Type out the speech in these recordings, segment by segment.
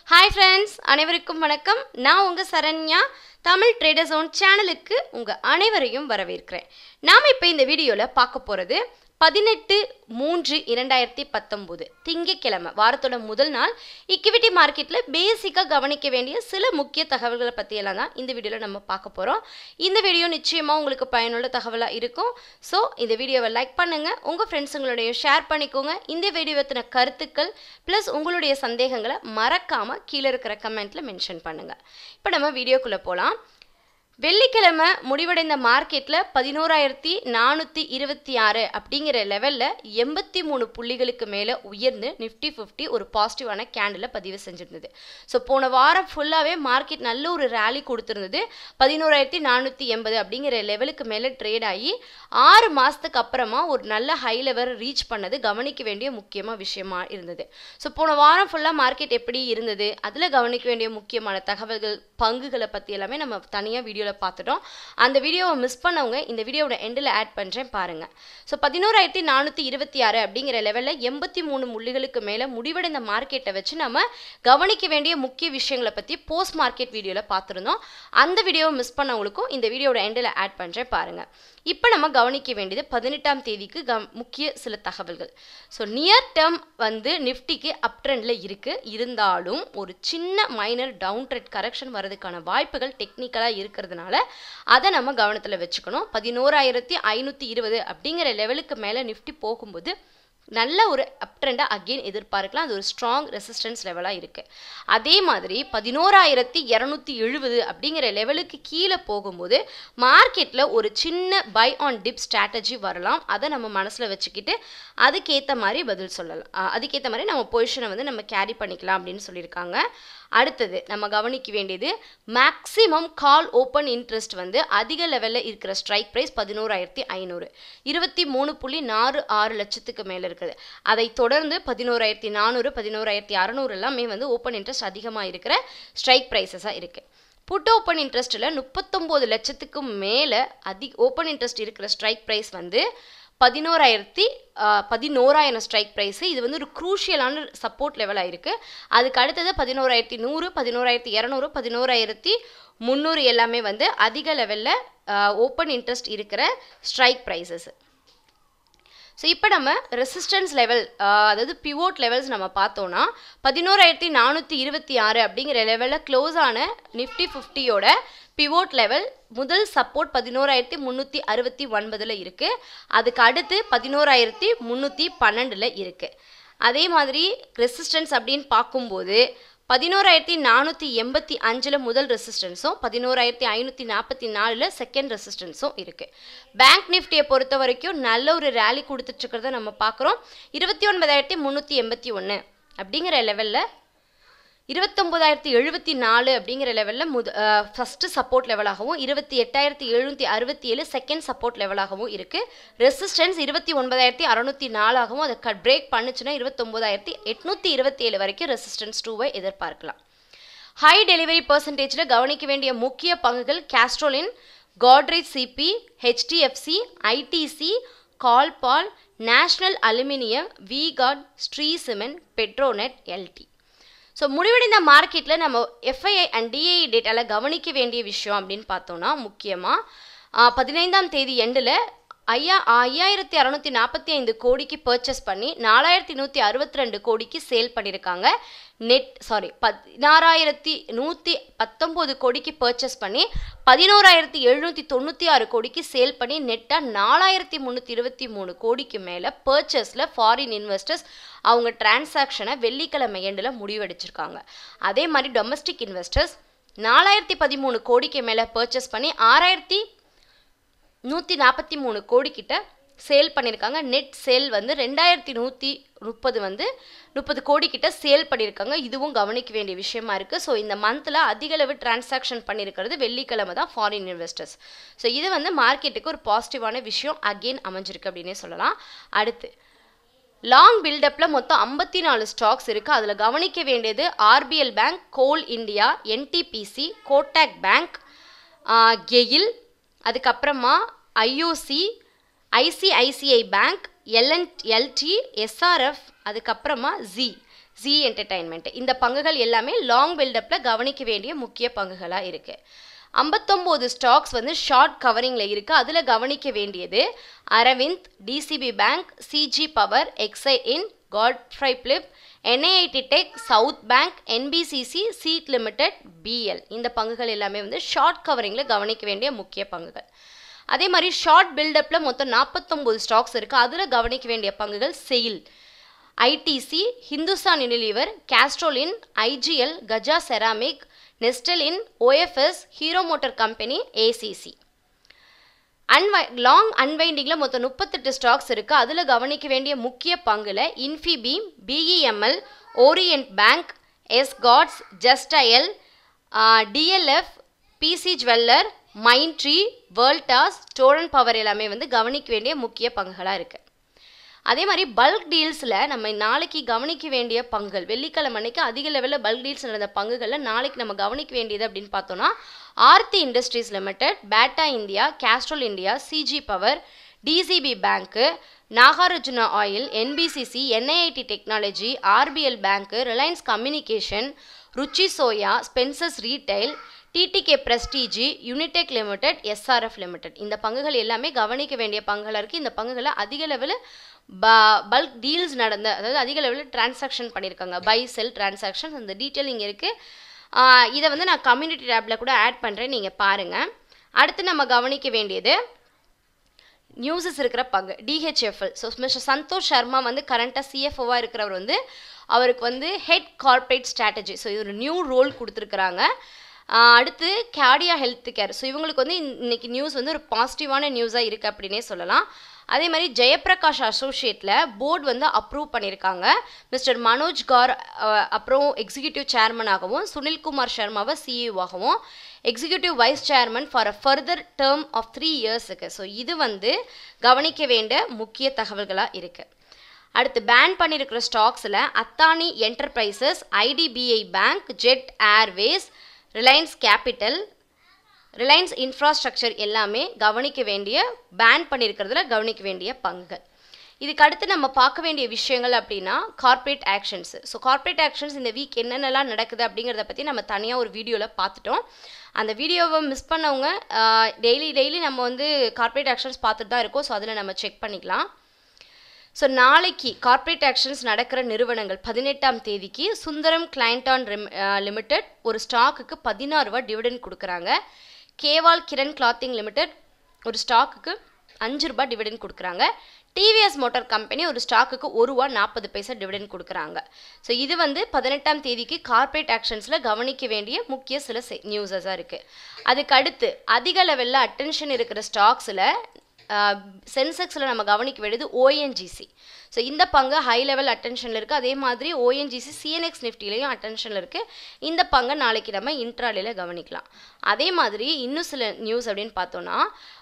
Hi friends, அனைவருக்கும் வணக்கம். நான் உங்க சரண்யா தமிழ் ட்ரேடர் ஜோன் சேனலுக்கு உங்க அனைவரையும் வரவேற்கிறேன். நாம இப்போ இந்த வீடியோல பார்க்க போறது 18/3/2019 திங்கட்கிழமை வாரத்தோட முதல் நாள் ஈக்விட்டி மார்க்கெட்ல பேசிக்கா கவனிக்க வேண்டிய சில முக்கிய தகவல்களை பத்தி எல்லாம் தான் இந்த வீடியோல நம்ம பார்க்க போறோம். இந்த வீடியோ நிச்சயமா உங்களுக்கு பயனுள்ள தகவலா இருக்கும். சோ இந்த வீடியோவை லைக் பண்ணுங்க, உங்க ஃப்ரெண்ட்ஸுங்களோட ஷேர் பண்ணிக்கோங்க. இந்த வீடியோ பத்தின கருத்துக்கள் பிளஸ் உங்களுடைய சந்தேகங்களை மறக்காம கீழே இருக்கிற கமெண்ட்ல மென்ஷன் பண்ணுங்க. இப்போ நம்ம வீடியோக்குள்ள போலாம். வெள்ளிக்கிழமை முடிவடைந்த மார்க்கெட்ல 11,426 அப்படிங்கிற லெவல்ல 83 புள்ளிகளுக்கு மேல உயர்ந்து நிஃப்டி 50 ஒரு பாசிட்டிவான கேண்டில பதிவு செஞ்சிருந்தது. ஸோ போன வாரம் ஃபுல்லாவே மார்க்கெட் நல்ல ஒரு ரேலி கொடுத்திருந்தது. 11,480 அப்படிங்கிற லெவலுக்கு மேல ட்ரேட் ஆகி 6 மாசத்துக்கு அப்புறமா ஒரு நல்ல ஹை லெவல் ரீச் பண்ணது கவனிக்க வேண்டிய முக்கியமான விஷயமா இருந்தது. ஸோ போன வாரம் ஃபுல்லா மார்க்கெட் எப்படி இருந்தது, அதுல கவனிக்க வேண்டிய முக்கியமான தகவல்கள் பங்குகளை பத்தி எல்லாமே நம்ம தனியா வீடியோல பார்த்துட்டோம். அந்த வீடியோவை மிஸ் பண்ணவங்க இந்த வீடியோவோட எண்டில் ஆட் பண்றேன் பாருங்க. ஸோ 11,426 அப்படிங்கிற லெவல்ல 83 புள்ளிகளுக்கு மேல முடிவடைந்த மார்க்கெட்டை வச்சு நம்ம கவனிக்க வேண்டிய முக்கிய விஷயங்களை பத்தி போஸ்ட் மார்க்கெட் வீடியோல பார்த்துருந்தோம். அந்த வீடியோவை மிஸ் பண்ணவங்களுக்கும் இந்த வீடியோட எண்டில் ஆட் பண்றேன் பாருங்க. இப்போ நம்ம கவனிக்க வேண்டியது 18ஆம் தேதிக்கு முக்கிய சில தகவல்கள். ஸோ நியர் டேர்ம் நிஃப்டிக்கு அப் ட்ரெண்ட்ல இருக்கு. இருந்தாலும் ஒரு சின்ன மைனர் டவுன் ட்ரெண்ட் கரெக்ஷன் வரதுக்கான வாய்ப்புகள் டெக்னிக்கலா இருக்கிறதுனால அதை நம்ம கவனத்துல வச்சுக்கணும். 11,520 அப்படிங்கிற லெவலுக்கு மேல நிஃப்டி போகும்போது நல்ல ஒரு அப் ட்ரெண்டா அகெயின் எதிர்பார்க்கலாம். அது ஒரு ஸ்ட்ராங் ரெசிஸ்டன்ஸ் லெவலா இருக்கு. அதே மாதிரி 11,270 அப்படிங்கிற லெவலுக்கு கீழே போகும்போது மார்க்கெட்ல ஒரு சின்ன பை ஆன் டிப் ஸ்ட்ராட்டஜி வரலாம். அதை நம்ம மனசுல வச்சுக்கிட்டு அதுக்கேற்ற மாதிரி பதில் சொல்லலாம். அதுக்கேற்ற மாதிரி நம்ம பொசிஷனை நம்ம கேரி பண்ணிக்கலாம் அப்படின்னு சொல்லியிருக்காங்க. அடுத்தது நம்ம கவனிக்க வேண்டியது மேக்ஸிமம் கால் ஓப்பன் இன்ட்ரெஸ்ட் அதிக லெவலில் இருக்கிற ஸ்ட்ரைக் ப்ரைஸ் 11,500 23.46 லட்சத்துக்கு மேலே இருக்குது. அதை தொடர்ந்து 11,400 11,600 எல்லாமே ஓப்பன் இன்ட்ரெஸ்ட் அதிகமாக இருக்கிற ஸ்ட்ரைக் ப்ரைஸஸாக இருக்குது. புட் ஓப்பன் இன்ட்ரெஸ்ட்டில் 39 லட்சத்துக்கு மேலே ஓப்பன் இன்ட்ரெஸ்ட் இருக்கிற ஸ்ட்ரைக் ப்ரைஸ் 11,000 ஸ்ட்ரைக் ப்ரைஸ். இது ஒரு குரூஷியலான சப்போர்ட் லெவலாக இருக்குது. அதுக்கு அடுத்தது 11,100 11,200 11,300 எல்லாமே அதிக லெவலில் ஓப்பன் இன்ட்ரெஸ்ட் இருக்கிற ஸ்ட்ரைக் ப்ரைஸஸ். ஸோ இப்போ நம்ம ரெசிஸ்டன்ஸ் லெவல் அதாவது பிவோட் லெவல்ஸ் நம்ம பார்த்தோன்னா 11,426 அப்படிங்கிற லெவலில் க்ளோஸ் ஆன நிஃப்டி 50யோட பிவோட் லெவல் முதல் சப்போர்ட் 11,369 இருக்கு. அதுக்கு அடுத்து 11,312 இருக்கு. அதே மாதிரி ரெசிஸ்டன்ஸ் அப்படின்னு பார்க்கும்போது 11,485 முதல் ரெசிஸ்டன்ஸும் 11,544 செகண்ட் ரெசிஸ்டன்ஸும் இருக்கு. பேங்க் நிஃப்டியை பொறுத்த வரைக்கும் நல்ல ஒரு ரேலி கொடுத்துட்டு இருக்கிறத நம்ம பார்க்குறோம். 29,381 அப்படிங்கிற லெவலில் 29,074 அப்படிங்கிற லெவலில் ஃபர்ஸ்ட் சப்போர்ட் லெவலாகவும் 28,767 செகண்ட் சப்போர்ட் லெவலாகவும் இருக்குது. ரெசிஸ்டன்ஸ் 29,604 அதை பிரேக் பண்ணுச்சுன்னா 29,827 வரைக்கும் ரெசிஸ்டன்ஸ் 2வை எதிர்பார்க்கலாம். ஹை டெலிவரி பர்சன்டேஜில் கவனிக்க வேண்டிய முக்கிய பங்குகள் கேஸ்ட்ரோலின், கோட்ரேஜ் சிபி, ஹெச்டிஎஃப்சி, ஐடிசி, கால்பால், National Aluminium, V-Guard, Shree cement, Petronet, LT. So முடிவடைந்த மார்க்கெட்டில் நம்ம எஃப்ஐஐ அண்ட் டிஐஇ டேட்டாவில் கவனிக்க வேண்டிய விஷயம் அப்படின்னு பார்த்தோன்னா முக்கியமாக 15ஆம் தேதி எண்டில் 5,645 கோடிக்கு பர்ச்சேஸ் பண்ணி 4,162 கோடிக்கு சேல் பண்ணியிருக்காங்க. 16,119 கோடிக்கு பர்ச்சேஸ் பண்ணி 11,796 கோடிக்கு சேல் பண்ணி நெட்டாக 4,323 கோடிக்கு மேலே பர்ச்சேஸில் ஃபாரின் இன்வெஸ்டர்ஸ் அவங்க டிரான்சாக்ஷனை வெள்ளிக்கிழமை எண்டில் முடிவெடுச்சிருக்காங்க. அதே மாதிரி டொமஸ்டிக் இன்வெஸ்டர்ஸ் 4,013 கோடிக்கு மேலே பர்ச்சேஸ் பண்ணி 6,143 கோடி கிட்ட சேல் பண்ணியிருக்காங்க. நெட் சேல் 2,130 கோடி கிட்ட சேல் பண்ணியிருக்காங்க. இதுவும் கவனிக்க வேண்டிய விஷயமா இருக்கு. ஸோ இந்த மந்த்ல அதிக அளவு டிரான்சாக்ஷன் பண்ணியிருக்கிறது வெள்ளிக்கிழமை தான் ஃபாரின் இன்வெஸ்டர்ஸ். ஸோ இது மார்க்கெட்டுக்கு ஒரு பாசிட்டிவான விஷயம் அகெயின் அமைஞ்சிருக்கு அப்படின்னே சொல்லலாம். அடுத்து லாங் பில்டப்ல மொத்தம் 54 ஸ்டாக்ஸ் இருக்கு. அதில் கவனிக்க வேண்டியது RBL bank, Coal India, NTPC, Kotak bank, GAIL, அதுக்கப்புறமா IOC, ICICI bank, LT, SRF, அதுக்கப்புறமா ஜி என்டர்டைன்மெண்ட். இந்த பங்குகள் எல்லாமே லாங் பில்டப்பில் கவனிக்க வேண்டிய முக்கிய பங்குகளாக இருக்குது. 59 ஸ்டாக்ஸ் வந்து ஷார்ட் கவரிங்கில் இருக்குது. அதில் கவனிக்க வேண்டியது Arvind, DCB bank, CG power, Exide இன், Godfrey Phillips, NIIT tech, South bank, NBCC, CEAT limited, BL. இந்த பங்குகள் எல்லாமே வந்து ஷார்ட் கவரிங்கில் கவனிக்க வேண்டிய முக்கிய பங்குகள். அதே மாதிரி ஷார்ட் பில்டப்பில் மொத்தம் 49 ஸ்டாக்ஸ் இருக்குது. அதில் கவனிக்க வேண்டிய பங்குகள் செயில், ITC, ஹிந்துஸ்தான் யூனிலீவர், கேஸ்ட்ரோலின், IGL, கஜா செராமிக், நெஸ்டலின், OFS, Hero motor company, ACC. Long அன்வைண்டிங்கில் மொத்தம் 38 ஸ்டாக்ஸ் இருக்குது. அதில் கவனிக்க வேண்டிய முக்கிய பங்குல Infibeam, BEML, Oriental bank, Escorts, Justdial, DLF, PC jeweller, Mindtree, Voltas, Torrent power எல்லாமே வந்து கவனிக்க வேண்டிய முக்கிய பங்குகளாக இருக்குது. அதே மாதிரி பல்க் டீல்ஸில் நம்ம நாளைக்கு கவனிக்க வேண்டிய பங்குகள், வெள்ளிக்கிழமை அன்னைக்கு அதிக லெவலில் பல்க் டீல்ஸ் நடந்த பங்குகளில் நாளைக்கு நம்ம கவனிக்க வேண்டியது அப்படின்னு பார்த்தோன்னா Aarti industries limited, Bata India, Castrol India, CG power, DCB bank, Nagarjuna oil, NBCC, NIIT technology, RBL bank, Reliance communication, Ruchi soya, Spencer's retail, TTK Prestige, Unitech limited, SRF limited. இந்த பங்குகள் எல்லாமே கவனிக்க வேண்டிய பங்குகளாக இருக்குது. இந்த பங்குகளை அதிக லெவலில் பல்க் டீல்ஸ் நடந்த, அதாவது அதிக லெவலில் டிரான்சாக்ஷன் பண்ணியிருக்காங்க, பை செல் டிரான்சாக்ஷன்ஸ். அந்த டீட்டெயில் இங்கே இருக்குது. இதை வந்து நான் கம்யூனிட்டி டேப்பில் கூட ஆட் பண்ணுறேன், நீங்கள் பாருங்கள். அடுத்து நம்ம கவனிக்க வேண்டியது நியூஸஸ் இருக்கிற பங்கு DHFL. So mister Santosh Sharma வந்து கரண்ட்டாக CFOவாக இருக்கிறவர் வந்து அவருக்கு வந்து ஹெட் கார்ப்பரேட் ஸ்ட்ராட்டஜி, ஸோ இது ஒரு நியூ ரோல் கொடுத்துருக்குறாங்க. அடுத்து கேடியா ஹெல்த் கேர். ஸோ இவங்களுக்கு வந்து இன்னைக்கு நியூஸ் வந்து ஒரு பாசிட்டிவான நியூஸாக இருக்குது அப்படின்னே சொல்லலாம். அதே மாதிரி ஜெயப்பிரகாஷ் அசோசியேட்டில் போர்டு வந்து அப்ரூவ் பண்ணியிருக்காங்க. மிஸ்டர் மனோஜ் கார் அப்புறம் எக்ஸிக்யூட்டிவ் சேர்மனாகவும், சுனில்குமார் சர்மாவை CEO-ஆகவும், executive vice chairman for a further term of 3 இயர்ஸுக்கு. ஸோ இது வந்து கவனிக்க வேண்டிய முக்கிய தகவல்களாக இருக்குது. அடுத்து பேன் பண்ணியிருக்கிற ஸ்டாக்ஸில் Adani enterprises, IDBI bank, Jet Airways, Reliance capital, Reliance infrastructure எல்லாமே கவனிக்க வேண்டிய, பேன் பண்ணியிருக்கிறதுல கவனிக்க வேண்டிய பங்குகள். இதுக்கு அடுத்து நம்ம பார்க்க வேண்டிய விஷயங்கள் அப்படின்னா corporate actions. So corporate actions இந்த வீக் என்னென்னலாம் நடக்குது அப்படிங்கிறத பற்றி நம்ம தனியாக ஒரு வீடியோவில் பார்த்துட்டோம். அந்த வீடியோவை மிஸ் பண்ணவங்க டெய்லி நம்ம வந்து கார்ப்பரேட் ஆக்ஷன்ஸ் பார்த்துட்டு தான் இருக்கோம். ஸோ அதில் நம்ம செக் பண்ணிக்கலாம். ஸோ நாளைக்கு கார்ப்பரேட் ஆக்ஷன்ஸ் நடக்கிற நிறுவனங்கள் 18ஆம் தேதிக்கு சுந்தரம் கிளைண்டான் லிமிடெட் ஒரு ஸ்டாக்குக்கு 16 ரூபா டிவிடெண்ட் கொடுக்குறாங்க. கேவால் கிரண் கிளாத்திங் லிமிடெட் ஒரு ஸ்டாக்குக்கு 5 ரூபா டிவிடெண்ட் கொடுக்குறாங்க. டிவிஎஸ் மோட்டார் கம்பெனி ஒரு ஸ்டாக்குக்கு 1 ரூபா 40 பைசா டிவிடெண்ட் கொடுக்குறாங்க. ஸோ இது வந்து 18ஆம் தேதிக்கு கார்ப்பரேட் ஆக்ஷன்ஸில் கவனிக்க வேண்டிய முக்கிய சில நியூஸஸாக இருக்குது. அதுக்கு அடுத்து அதிக லெவலில் அட்டென்ஷன் இருக்கிற ஸ்டாக்ஸில் சென்செக்ஸில் நம்ம கவனிக்க வேண்டியது ONGC. ஸோ இந்த பங்கு ஹை லெவல் அட்டென்ஷனில் இருக்குது. அதே மாதிரி ONGC CNX நிஃப்டிலையும் அட்டென்ஷனில் இருக்குது. இந்த பங்கை நாளைக்கு நம்ம இன்ட்ராடேல கவனிக்கலாம். அதே மாதிரி இன்னும் சில நியூஸ் அப்படின்னு பார்த்தோன்னா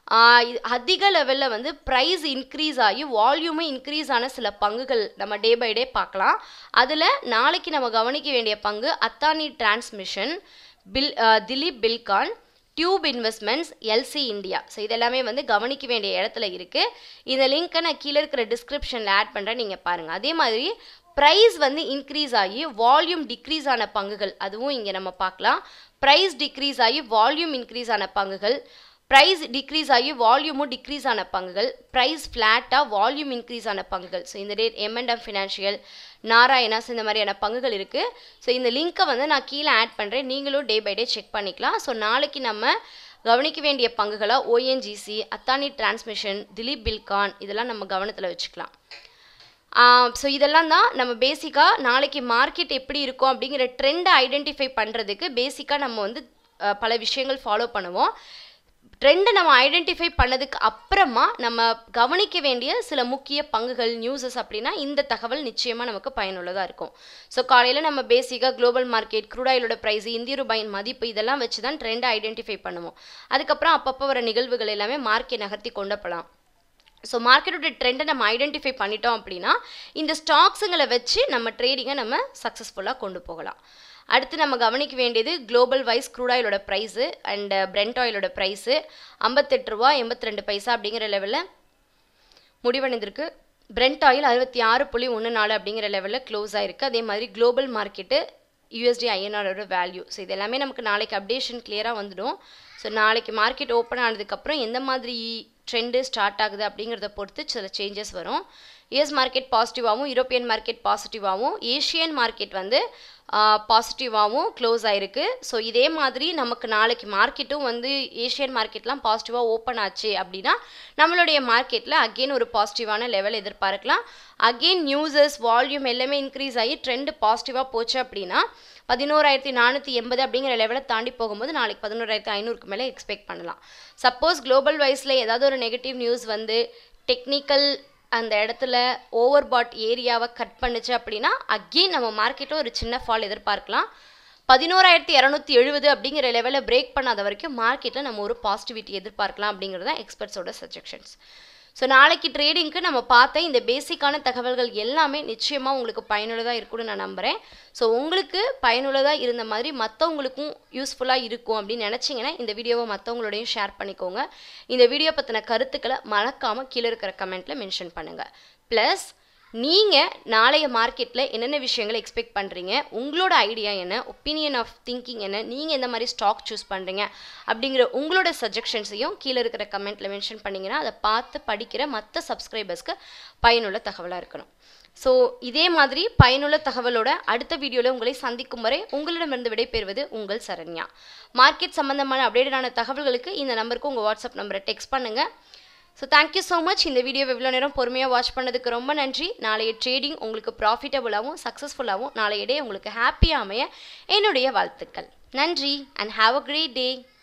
அதிக லெவலில் வந்து ப்ரைஸ் இன்க்ரீஸ் ஆகி வால்யூமும் இன்க்ரீஸ் ஆன சில பங்குகள் நம்ம டே பை டே பார்க்கலாம். அதில் நாளைக்கு நம்ம கவனிக்க வேண்டிய பங்கு Adani transmission, Dilip Buildcon, Tube investments, LC India. So இதெல்லாமே வந்து கவனிக்க வேண்டிய இடத்துல இருக்குது. இந்த லிங்க்கை நான் கீழே இருக்கிற டிஸ்கிரிப்ஷனில் ஆட் பண்ணுறேன், நீங்கள் பாருங்கள். அதே மாதிரி ப்ரைஸ் வந்து இன்க்ரீஸ் ஆகி வால்யூம் டிக்ரீஸ் ஆன பங்குகள் அதுவும் இங்கே நம்ம பார்க்கலாம். ப்ரைஸ் டிக்ரீஸ் ஆகி வால்யூம் இன்க்ரீஸ் ஆன பங்குகள், ப்ரைஸ் டிக்ரீஸ் ஆகி வால்யூமும் டிக்ரீஸ் ஆன பங்குகள், ப்ரைஸ் ஃப்ளாட்டாக வால்யூம் இன்க்ரீஸ் ஆன பங்குகள். ஸோ இந்த டேட் M&M ஃபினான்ஷியல், நாராயணாஸ் இந்த மாதிரியான பங்குகள் இருக்குது. ஸோ இந்த லிங்க்கை வந்து நான் கீழே ஆட் பண்ணுறேன், நீங்களும் டே பை டே செக் பண்ணிக்கலாம். ஸோ நாளைக்கு நம்ம கவனிக்க வேண்டிய பங்குகளாக ONGC, அத்தானி டிரான்ஸ்மிஷன், திலீப் பில்கான் இதெல்லாம் நம்ம கவனத்தில் வச்சுக்கலாம். ஸோ இதெல்லாம் தான் நம்ம பேசிக்காக நாளைக்கு மார்க்கெட் எப்படி இருக்கும் அப்படிங்கிற ட்ரெண்டை ஐடென்டிஃபை பண்ணுறதுக்கு பேசிக்காக நம்ம வந்து பல விஷயங்கள் ஃபாலோ பண்ணுவோம். ட்ரெண்டை நம்ம ஐடென்டிஃபை பண்ணதுக்கு அப்புறமா நம்ம கவனிக்க வேண்டிய சில முக்கிய பங்குகள் நியூஸஸ் அப்படின்னா இந்த தகவல் நிச்சயமாக நமக்கு பயனுள்ளதாக இருக்கும். ஸோ காலையில் நம்ம பேசிக்காக குளோபல் மார்க்கெட், க்ரூட் ஆயிலோட ப்ரைஸ், இந்திய ரூபாயின் மதிப்பு இதெல்லாம் வச்சு தான் ட்ரெண்டை ஐடென்டிஃபை பண்ணுவோம். அதுக்கப்புறம் அப்பப்போ வர நிகழ்வுகள் எல்லாமே மார்க்கெட் நகர்த்தி கொண்டு போகலாம். ஸோ மார்க்கெட்டோட ட்ரெண்டை நம்ம ஐடென்டிஃபை பண்ணிட்டோம் அப்படின்னா இந்த ஸ்டாக்ஸுங்களை வச்சு நம்ம ட்ரேடிங்கை நம்ம சக்ஸஸ்ஃபுல்லாக கொண்டு போகலாம். அடுத்து நம்ம கவனிக்க வேண்டியது குளோபல் வைஸ் க்ரூட் ஆயிலோட ப்ரைஸு அண்ட் பிரெண்ட் ஆயிலோட ப்ரைஸு 58 ரூபா 82 பைசா அப்படிங்கிற லெவலில் முடிவடைந்திருக்கு. பிரெண்ட் ஆயில் 66.14 அப்படிங்கிற லெவலில் க்ளோஸ் ஆயிருக்கு. அதே மாதிரி global market USD INR value. So இது எல்லாமே நமக்கு நாளைக்கு அப்டேஷன் கிளியராக வந்துடும். ஸோ நாளைக்கு மார்க்கெட் ஓப்பன் ஆனதுக்கப்புறம் எந்த மாதிரி ட்ரெண்டு ஸ்டார்ட் ஆகுது அப்படிங்கிறத பொறுத்து சில சேஞ்சஸ் வரும். US மார்க்கெட் பாசிட்டிவாகவும் யூரோப்பியன் மார்க்கெட் பாசிட்டிவாகவும் ஏஷியன் மார்க்கெட் வந்து பாசிட்டிவாகவும் க்ளோஸ் ஆயிருக்கு. ஸோ இதே மாதிரி நமக்கு நாளைக்கு மார்க்கெட்டும் வந்து ஏஷியன் மார்க்கெட்லாம் பாசிட்டிவாக ஓப்பன் ஆச்சு அப்படின்னா நம்மளுடைய மார்க்கெட்டில் அகெயின் ஒரு பாசிட்டிவான லெவல் எதிர்பார்க்கலாம். அகெயின் நியூஸஸ் வால்யூம் எல்லாமே இன்க்ரீஸ் ஆகி ட்ரெண்டு பாசிட்டிவாக போச்சு அப்படின்னா 11,480 அப்படிங்கிற லெவலை தாண்டி போகும்போது நாளைக்கு 11,500க்கு மேலே எக்ஸ்பெக்ட் பண்ணலாம். சப்போஸ் குளோபல் வைஸில் ஏதாவது ஒரு நெகட்டிவ் நியூஸ் வந்து டெக்னிக்கல் அந்த இடத்துல ஓவர்பாட் ஏரியாவை கட் பண்ணுச்சு அப்படின்னா அகெயின் நம்ம மார்க்கெட்டில் ஒரு சின்ன ஃபால் எதிர்பார்க்கலாம். 11,270 அப்படிங்கிற லெவலில் பிரேக் பண்ணாத வரைக்கும் மார்க்கெட்டில் நம்ம ஒரு பாசிட்டிவிட்டி எதிர்பார்க்கலாம் அப்படிங்கிறது தான் எக்ஸ்பர்ட்ஸோட சஜெஷன்ஸ். ஸோ நாளைக்கு ட்ரேடிங்க்கு நம்ம பார்த்த இந்த பேசிக்கான தகவல்கள் எல்லாமே நிச்சயமாக உங்களுக்கு பயனுள்ளதாக இருக்கும்னு நான் நம்புகிறேன். ஸோ உங்களுக்கு பயனுள்ளதாக இருந்த மாதிரி மற்றவங்களுக்கும் யூஸ்ஃபுல்லாக இருக்கும் அப்படின்னு நினச்சிங்கன்னா இந்த வீடியோவை மற்றவங்களோடையும் ஷேர் பண்ணிக்கோங்க. இந்த வீடியோ பற்றின கருத்துக்களை மறக்காமல் கீழே இருக்கிற கமெண்ட்டில் மென்ஷன் பண்ணுங்கள். ப்ளஸ் நீங்கள் நாளைய மார்க்கெட்டில் என்னென்ன விஷயங்களை எக்ஸ்பெக்ட் பண்ணுறீங்க, உங்களோட ஐடியா என்ன, ஒப்பீனியன் ஆஃப் திங்கிங் என்ன, நீங்கள் எந்த மாதிரி ஸ்டாக் சூஸ் பண்ணுறீங்க அப்படிங்கிற உங்களோட சஜெஷன்ஸையும் கீழே இருக்கிற கமெண்ட்டில் மென்ஷன் பண்ணிங்கன்னா அதை பார்த்து படிக்கிற மற்ற சப்ஸ்கிரைபர்ஸ்க்கு பயனுள்ள தகவலாக இருக்கணும். ஸோ இதே மாதிரி பயனுள்ள தகவலோட அடுத்த வீடியோவில் உங்களை சந்திக்கும் வரை உங்களிடமிருந்து விடைபெறுவது உங்கள் சரண்யா. மார்க்கெட் சம்பந்தமான அப்டேட்டடான தகவல்களுக்கு இந்த நம்பருக்கு உங்கள் வாட்ஸ்அப் நம்பரை டெக்ஸ்ட் பண்ணுங்கள். So thank you so much. இந்த வீடியோவை இவ்வளோ நேரம் பொறுமையாக வாட்ச் பண்ணதுக்கு ரொம்ப நன்றி. நாளைய ட்ரேடிங் உங்களுக்கு ப்ராஃபிட்டபுளாகவும் சக்ஸஸ்ஃபுல்லாகவும் நாளைய டே உங்களுக்கு ஹாப்பியாக அமைய என்னுடைய வாழ்த்துக்கள். நன்றி and have a great day.